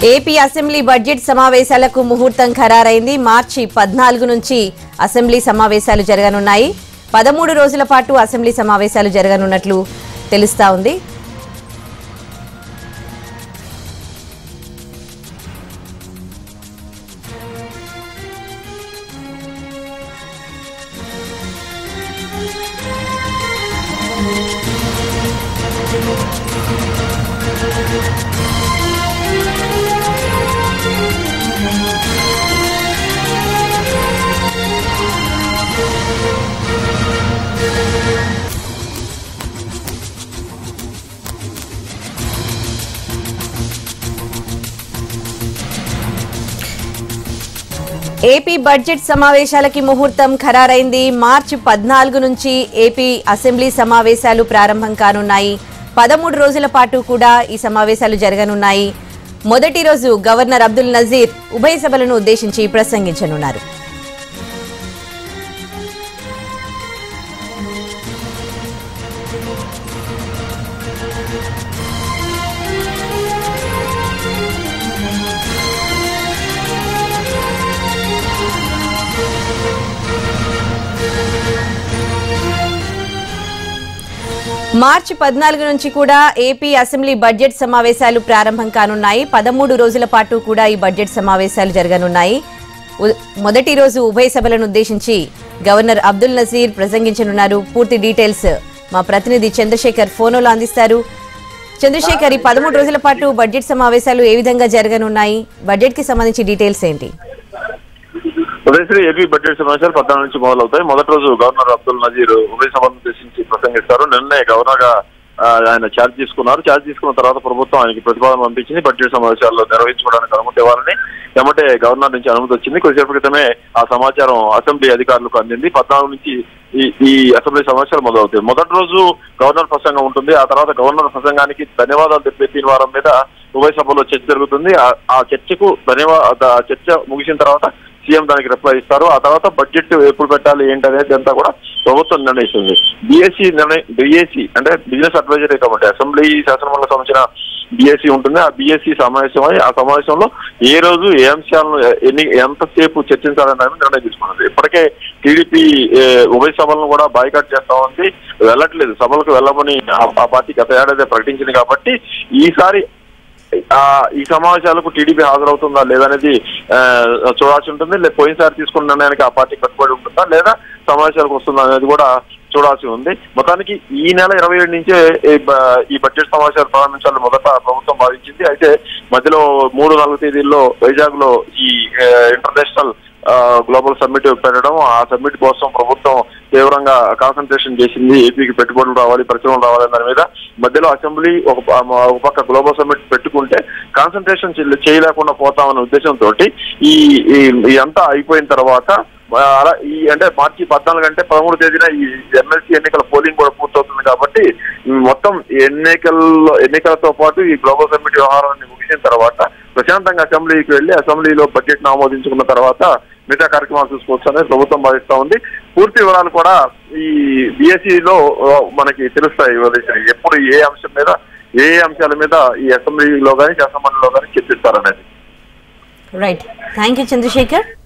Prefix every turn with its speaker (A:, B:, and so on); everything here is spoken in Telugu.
A: ఏపీ అసెంబ్లీ బడ్జెట్ సమావేశాలకు ముహూర్తం ఖరారైంది. మార్చి 14 నుంచి అసెంబ్లీ సమావేశాలు జరగనున్నాయి. 13 రోజుల పాటు అసెంబ్లీ సమావేశాలు జరగనున్నట్లు తెలుస్తా ఉంది. ఏపీ బడ్జెట్ సమావేశాలకి ముహూర్తం ఖరారైంది. మార్చి 14 నుంచి ఏపీ అసెంబ్లీ సమావేశాలు ప్రారంభం కానున్నాయి. 13 రోజుల పాటు కూడా ఈ సమావేశాలు జరగనున్నాయి. మొదటి రోజు గవర్నర్ అబ్దుల్ నజీర్ ఉభయ సభలను ఉద్దేశించి ప్రసంగించనున్నారు. మార్చి 14 నుంచి కూడా ఏపీ అసెంబ్లీ బడ్జెట్ సమావేశాలు ప్రారంభం కానున్నాయి. 13 రోజుల పాటు కూడా ఈ బడ్జెట్ సమావేశాలు జరగనున్నాయి. మొదటి రోజు ఉభయ సభలను ఉద్దేశించి గవర్నర్ అబ్దుల్ నజీర్ ప్రసంగించనున్నారు. పూర్తి డీటెయిల్స్ మా ప్రతినిధి చంద్రశేఖర్ ఫోన్లో అందిస్తారు. చంద్రశేఖర్, ఈ 13 రోజుల పాటు బడ్జెట్ సమావేశాలు ఏ విధంగా జరగనున్నాయి? బడ్జెట్ కి సంబంధించి డీటెయిల్స్ ఏంటి?
B: ఉదయశ్రీ, ఏపీ బడ్జెట్ సమావేశాలు 14 నుంచి మొదలవుతాయి. మొదటి రోజు గవర్నర్ అబ్దుల్ నజీర్ ఉభయ సభలను ఉద్దేశించి ప్రసంగిస్తారు. నిన్నే గవర్నర్ గా ఆయన ఛార్జ్ తీసుకున్నారు. ఛార్జ్ తీసుకున్న తర్వాత ప్రభుత్వం ఆయనకి ప్రతిపాదన పంపించింది. బడ్జెట్ సమావేశాల్లో నిర్వహించుకోవడానికి అనుమతి ఇవ్వాలని. ఎమ్మటే గవర్నర్ నుంచి అనుమతి వచ్చింది. కొద్దిసేపు క్రితమే ఆ సమాచారం అసెంబ్లీ అధికారులకు అందింది. 14 నుంచి ఈ అసెంబ్లీ సమావేశాలు మొదలవుతాయి. మొదటి రోజు గవర్నర్ ప్రసంగం ఉంటుంది. ఆ తర్వాత గవర్నర్ ప్రసంగానికి ధన్యవాదాలు తెలిపే తీర్మానం మీద ఉభయ సభలో చర్చ జరుగుతుంది. ఆ చర్చకు చర్చ ముగిసిన తర్వాత సీఎం దానికి రిప్లై ఇస్తారు. ఆ తర్వాత బడ్జెట్ ఎప్పుడు పెట్టాలి ఏంటనేది అంతా కూడా ప్రభుత్వం నిర్ణయిస్తుంది. బిఎస్సి అంటే బిజినెస్ అడ్వైజరీ కమిటీ, అసెంబ్లీ శాసనమండలికి సంబంధించిన బిఎస్సి ఉంటుంది. ఆ బిఎస్సి సమావేశమై ఆ సమావేశంలో ఏ రోజు ఏ అంశాలను ఎంతసేపు చర్చించాలనే నిర్ణయం తీసుకున్నది. ఇప్పటికే టీడీపీ ఉభయ సభలను కూడా బాయ్కాట్ చేస్తా ఉంది, వెళ్ళట్లేదు. సభలకు వెళ్ళమని ఆ పార్టీ గత ఏడాది ప్రకటించింది. కాబట్టి ఈసారి ఈ సమావేశాలకు టీడీపీ హాజరవుతుందా లేదనేది చూడాల్సి ఉంటుంది. పోయినసారి తీసుకున్న నిర్ణయానికి ఆ పార్టీ కట్టుబడి ఉంటుందా లేదా సమావేశాలకు వస్తుందా అనేది కూడా చూడాల్సి ఉంది. మొత్తానికి ఈ నెల 27 నుంచే ఈ బడ్జెట్ సమావేశాలు ప్రారంభించాలని మొదట ప్రభుత్వం భావించింది. అయితే మధ్యలో 3-4 తేదీల్లో వైజాగ్ లో ఈ ఇంటర్నేషనల్ గ్లోబల్ సమ్మిట్ పెట్టడం, ఆ సమ్మిట్ కోసం ప్రభుత్వం తీవ్రంగా కాన్సన్ట్రేషన్ చేసింది. ఏపీకి పెట్టుబడులు రావాలి, పరిశ్రమలు రావాలి దాని మీద. మధ్యలో అసెంబ్లీ ఒక పక్క గ్లోబల్ సమ్మిట్ పెట్టుకుంటే కాన్సన్ట్రేషన్ చేయలేకుండా పోతామనే ఉద్దేశంతో ఈ అంతా అయిపోయిన తర్వాత అలా అంటే మార్చి 14 అంటే 13 తేదీన ఈ ఎమ్మెల్సీ ఎన్నికల పోలింగ్ కూడా పూర్తవుతుంది. కాబట్టి మొత్తం ఎన్నికలతో పాటు ఈ గ్లోబల్ సమ్మిట్ వ్యవహారాన్ని ముగిసిన తర్వాత ప్రశాంతంగా అసెంబ్లీకి వెళ్లి అసెంబ్లీలో బడ్జెట్ ను ఆమోదించుకున్న తర్వాత మిగతా కార్యక్రమాలు చూసుకోవచ్చని ప్రభుత్వం భావిస్తా ఉంది. పూర్తి వివరాలు కూడా ఈ బిఎస్సిలో మనకి తెలుస్తాయి. ఎప్పుడు ఏ అంశం మీద ఏ అంశాల మీద ఈ అసెంబ్లీలో కానీ శాసనమండలిలో కానీ చర్చిస్తారనేది.
A: Right, thank you Chandrasekhar.